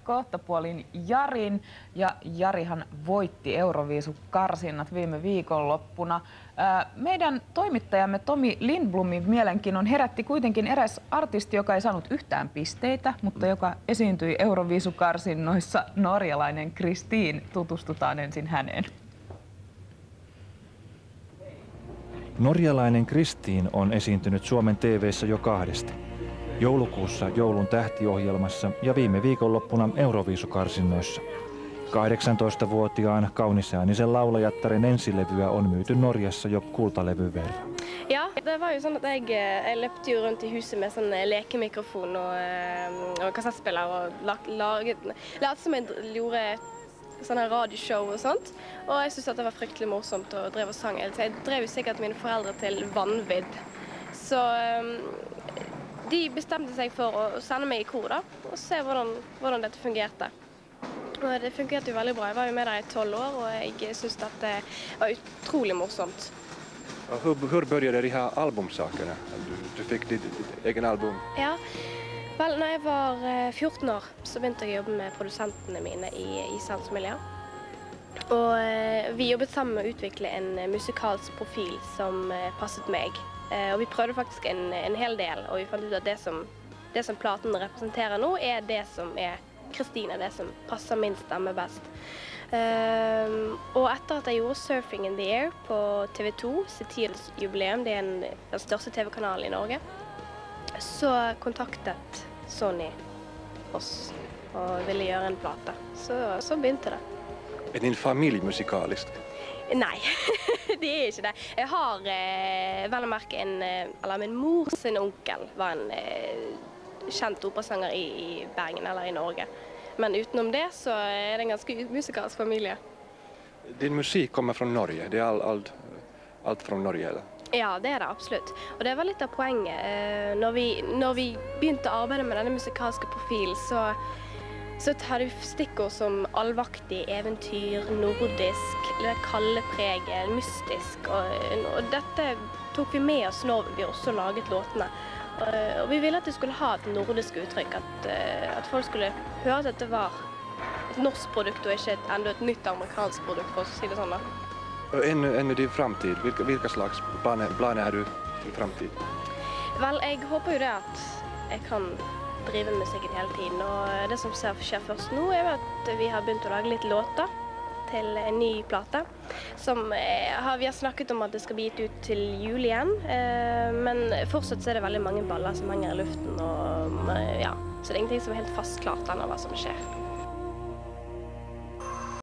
kohtapuolin Jarin, ja Jarihan voitti Euroviisukarsinnat viime viikonloppuna. Meidän toimittajamme Tomi Lindblomin mielenkiinnon herätti kuitenkin eräs artisti, joka ei saanut yhtään pisteitä, mutta joka esiintyi Euroviisukarsinnoissa, norjalainen Kristiin. Tutustutaan ensin häneen. Norjalainen Kristiin on esiintynyt Suomen TV:ssä jo kahdesti. Joulukuussa Joulun tähtiohjelmassa ja viime viikonloppuna Euroviisukarsinnoissa. 18-vuotiaan kaunisäänisen laulajattaren ensilevyä on myyty Norjassa jo kultalevyn verran. Ja, det var jo sånn at jeg løpte jo rundt i huset med sånn lekemikrofon og kassettspiller og lærte som jeg gjorde sånne radioshow og sånt. Og jeg synes at det var fryktelig morsomt å drev og sang. Så jeg drev jo sikkert mine foreldre til vanvidd. Så de bestemte seg for å sende meg i kor da, og se hvordan dette fungerte. Og det fungerte jo veldig bra. Jeg var jo med der i 12 år, og jeg synes at det var utrolig morsomt. Hur började de här albumsakerna? Du fick ditt egen album? Ja, vel, når jeg var 14 år, så begynte jeg å jobbe med produsentene mine i Sandsmiljø. Og vi jobbet sammen med å utvikle en musikalsk profil som passet meg. Og vi prøvde faktisk en hel del, og vi fant ut at det som platen representerer nå, er det som er Kristine, det som passer min stemme best. Og etter at jeg gjorde Surfing in the Air på TV 2, sitt 10-årsjubileum, det er den største TV-kanalen i Norge, så kontaktet Sony oss og ville gjøre en plate. Så begynte det. Er din familie musikalisk? Nei, det er ikke det. Jeg har vel å merke min mor sin onkel var en kjent operasanger i Bergen eller i Norge. Men utenom det så er det en ganske musikalsk familie. Din musik kommer fra Norge, det er alt fra Norge, eller? Ja, det er det absolutt. Og det var litt av poenget. Når vi begynte å arbeide med denne musikalske profilen, så tar du stikkord som allvaktig, eventyr, nordisk, det kalde preget, mystisk. Og dette tok vi med oss når vi også laget låtene. Og vi ville at det skulle ha et nordisk uttrykk, at folk skulle høre at dette var et norsk produkt og ikke enda et nytt amerikansk produkt, for å si det sånn da. Enn din framtid, hvilke slags planer har du til framtid? Vel, jeg håper jo det at jeg kan drive musikken hele tiden, og det som skjer først nå er at vi har begynt å lage litt låter til en ny plate, som vi har snakket om at det skal bli gitt ut til jul igjen, men fortsatt så er det veldig mange baller som henger i luften, og ja, så det er ingenting som er helt fast klart ennå hva som skjer.